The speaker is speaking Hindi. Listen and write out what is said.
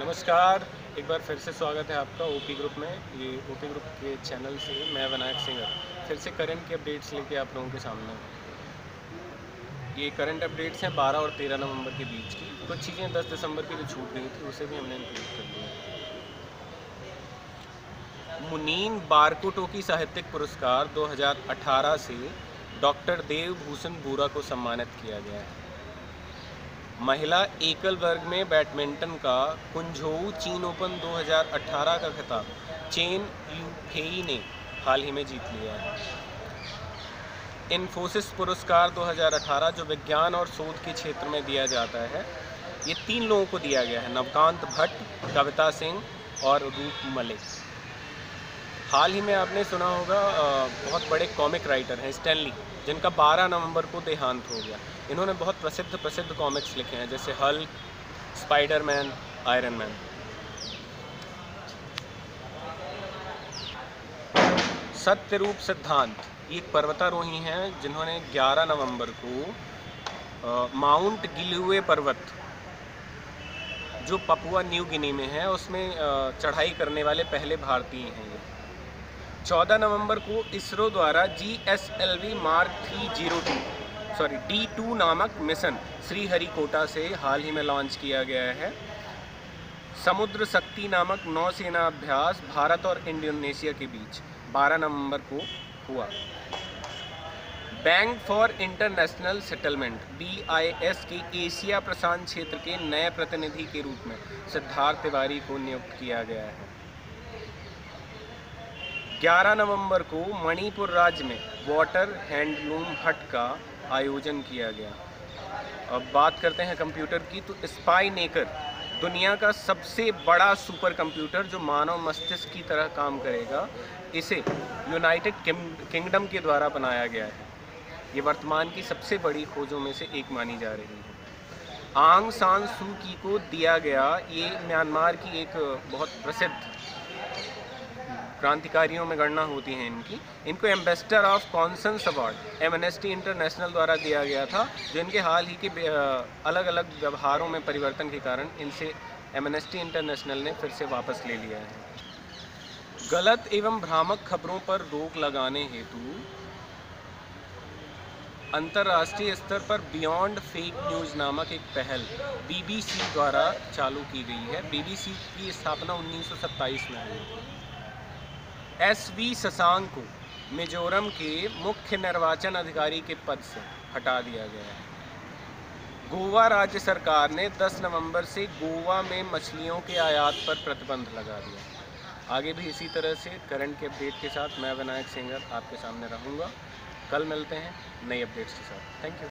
नमस्कार, एक बार फिर से स्वागत है आपका ओपी ग्रुप में। ये ओपी ग्रुप के चैनल से मैं विनायक सेंगर फिर से करंट के अपडेट्स लेके आप लोगों के सामने। ये करंट अपडेट्स हैं 12 और 13 नवंबर के बीच की। कुछ चीज़ें 10 दिसंबर की जो छूट गई थी उसे भी हमने इंक्लूड कर लिया। मुनीन बारकोटोकी साहित्यिक पुरस्कार 2018 से डॉक्टर देव भूषण बूरा को सम्मानित किया गया है। महिला एकल वर्ग में बैडमिंटन का कुंझोऊ चीन ओपन 2018 का खिताब चेन यूफेई ने हाल ही में जीत लिया है। इन्फोसिस पुरस्कार 2018 जो विज्ञान और शोध के क्षेत्र में दिया जाता है, ये 3 लोगों को दिया गया है, नवकांत भट्ट, कविता सिंह और रूप मलिक। हाल ही में आपने सुना होगा बहुत बड़े कॉमिक राइटर हैं स्टैनली, जिनका 12 नवंबर को देहांत हो गया। इन्होंने बहुत प्रसिद्ध कॉमिक्स लिखे हैं, जैसे Hulk, Spiderman, Iron Man. Satyarup Siddhant ये एक पर्वतारोही हैं जिन्होंने 11 नवंबर को माउंट गिलुए पर्वत जो पपुआ न्यू गिनी में है उसमें चढ़ाई करने वाले पहले भारतीय हैं। ये 14 नवंबर को इसरो द्वारा GSLV मार्क 302 D2 नामक मिशन श्रीहरिकोटा से हाल ही में लॉन्च किया गया है। समुद्र शक्ति नामक नौसेना अभ्यास भारत और इंडोनेशिया के बीच 12 नवंबर को हुआ। Bank for international settlement BIS के एशिया प्रशांत क्षेत्र के नए प्रतिनिधि के रूप में सिद्धार्थ तिवारी को नियुक्त किया गया है। 11 नवंबर को मणिपुर राज्य में वाटर हैंडलूम हट का आयोजन किया गया। अब बात करते हैं कंप्यूटर की, तो स्पाई नेकर दुनिया का सबसे बड़ा सुपर कंप्यूटर जो मानव मस्तिष्क की तरह काम करेगा, इसे यूनाइटेड किंगडम के द्वारा बनाया गया है। ये वर्तमान की सबसे बड़ी खोजों में से एक मानी जा रही है। आंग सान सू की को दिया गया, ये म्यांमार की एक बहुत प्रसिद्ध क्रांतिकारियों में गणना होती है इनको ambassador of conscience award Amnesty International द्वारा दिया गया था, जो इनके हाल ही के अलग अलग व्यवहारों में परिवर्तन के कारण इनसे एमनेस्टी इंटरनेशनल ने फिर से वापस ले लिया है। गलत एवं भ्रामक खबरों पर रोक लगाने हेतु अंतर्राष्ट्रीय स्तर पर बियॉन्ड फेक न्यूज़ नामक एक पहल BBC द्वारा चालू की गई है। BBC की स्थापना 1927 में हुई थी। SV शशांक को मिजोरम के मुख्य निर्वाचन अधिकारी के पद से हटा दिया गया है। गोवा राज्य सरकार ने 10 नवंबर से गोवा में मछलियों के आयात पर प्रतिबंध लगा दिया। आगे भी इसी तरह से करंट के अपडेट के साथ मैं विनायक सेंगर आपके सामने रहूँगा। कल मिलते हैं नई अपडेट्स के साथ। Thank you.